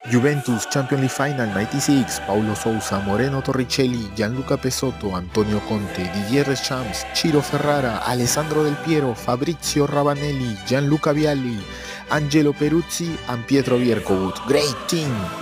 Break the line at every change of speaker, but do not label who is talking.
Juventus Champions League Final 96, Paulo Sousa, Moreno Torricelli, Gianluca Pesotto, Antonio Conte, Didier Deschamps, Ciro Ferrara, Alessandro Del Piero, Fabrizio Ravanelli, Gianluca Vialli, Angelo Peruzzi and Pietro Vierkovut. Great team!